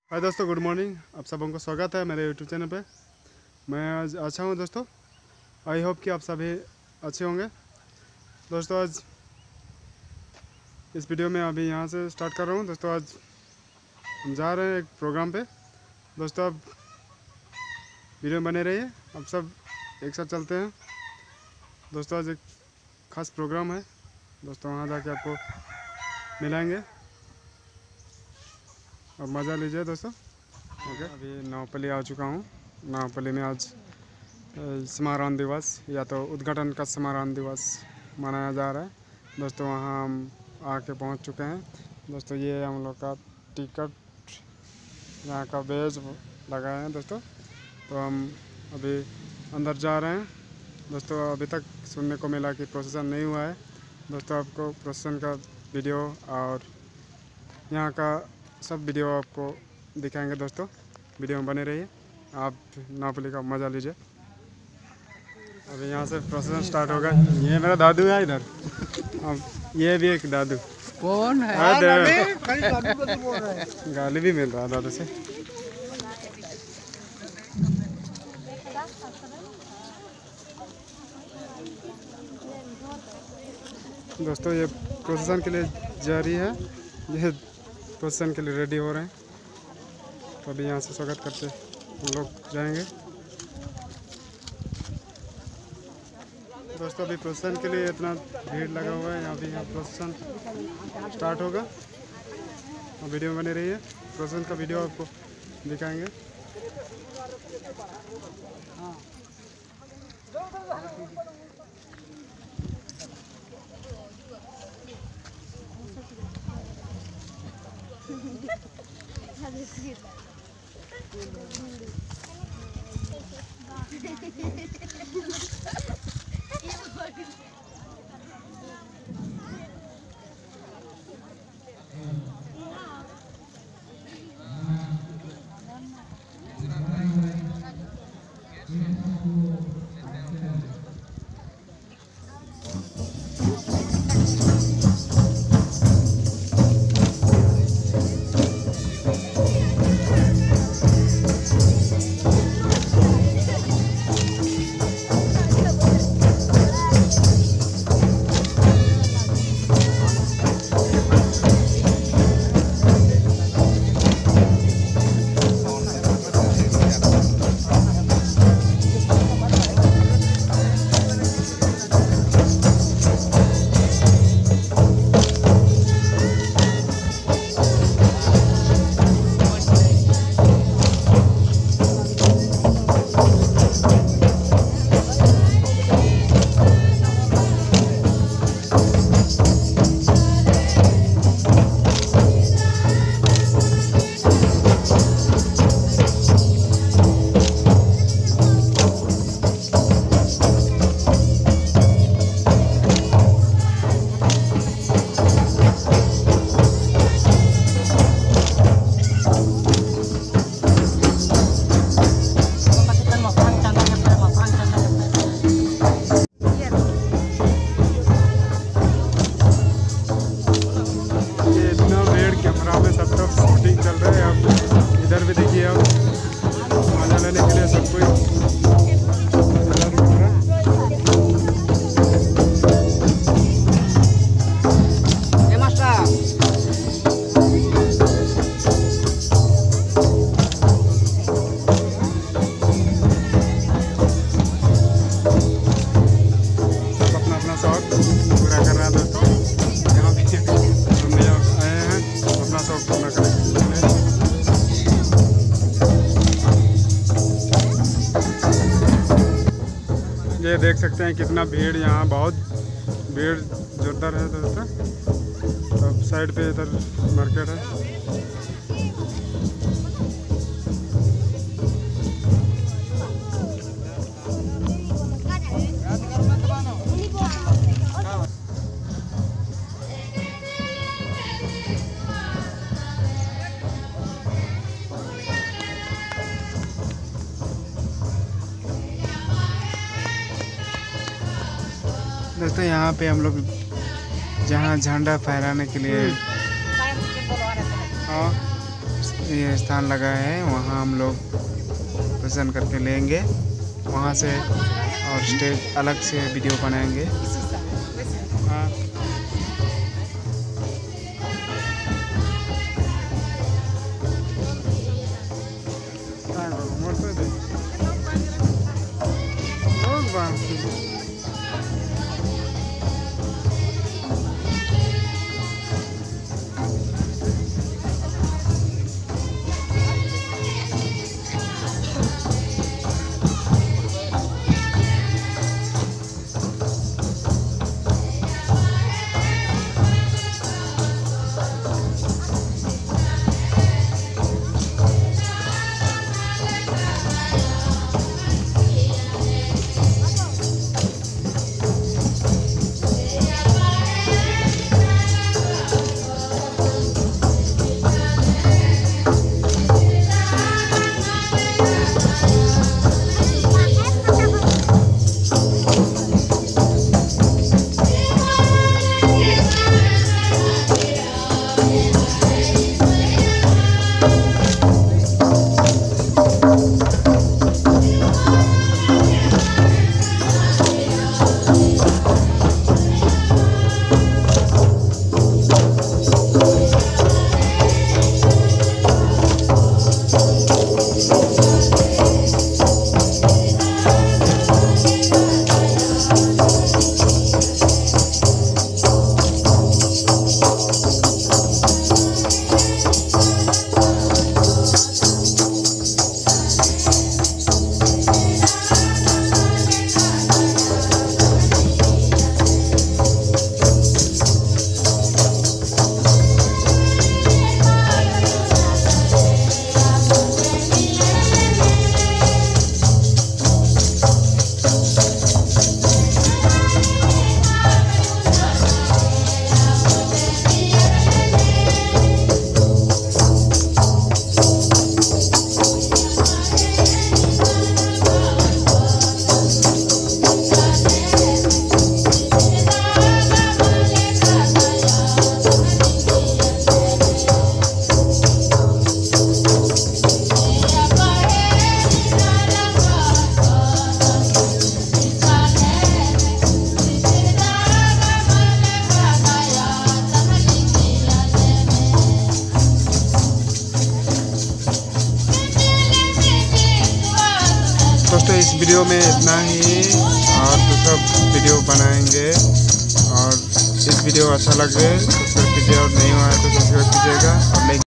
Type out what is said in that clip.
हाय दोस्तों, good morning. आप सबों को स्वागत है मेरे यूट्यूब चैनल पे। मैं आज अच्छा हूँ दोस्तों। आई होप कि आप सभी अच्छे होंगे। दोस्तों आज इस वीडियो में अभी यहाँ से स्टार्ट कर रहा हूँ। दोस्तों आज हम जा रहे हैं एक प्रोग्राम पे। दोस्तों आप वीडियो में बने रहिए, आप सब एक साथ चलते हैं। दोस्तों आज एक खास प्रोग्राम है। दोस्तों वहाँ जाके आपको मिलाएंगे और मज़ा लीजिए दोस्तों। ओके, अभी नावपल्ली आ चुका हूँ। नावपल्ली में आज समारोह दिवस या तो उद्घाटन का समारोह दिवस मनाया जा रहा है। दोस्तों वहाँ हम आके पहुँच चुके हैं। दोस्तों ये हम लोग का टिकट यहाँ का बेज लगाए हैं दोस्तों। तो हम अभी अंदर जा रहे हैं। दोस्तों अभी तक सुनने को मिला कि प्रोसेसन नहीं हुआ है। दोस्तों आपको प्रोसेसन का वीडियो और यहाँ का सब वीडियो आपको दिखाएंगे। दोस्तों वीडियो में बने रहिए, आप नावपल्ली का मज़ा लीजिए। अभी यहाँ से प्रोसेसन स्टार्ट होगा। ये मेरा दादू है इधर। अब ये भी एक दादू। कौन है? गाली भी मिल रहा है दादू से। दोस्तों ये प्रोसेसन के लिए जारी है। ये प्रोसेसन के लिए रेडी हो रहे हैं। तो अभी यहाँ से स्वागत करते हम लोग जाएंगे। दोस्तों अभी प्रोसेसन के लिए इतना भीड़ लगा हुआ है। यहाँ भी प्रोसेसन स्टार्ट होगा और वीडियो में बने रहिए। प्रोसेसन का वीडियो आपको दिखाएंगे। ये देख सकते हैं कितना भीड़, यहाँ बहुत भीड़ जोरदार है दोस्तों। तो साइड पे इधर मार्केट है। दोस्तों यहाँ पे हम लोग जहाँ झंडा फहराने के लिए ये स्थान लगा है, वहाँ हम लोग दर्शन करके लेंगे वहाँ से, और स्टेज अलग से वीडियो बनाएंगे। हाँ दोस्तों, इस वीडियो में इतना ही, और दूसरा वीडियो बनाएंगे। और इस वीडियो अच्छा लगे तो सब्सक्राइब कीजिए, और नहीं हुआ है तो सब्सक्राइब कीजिएगा और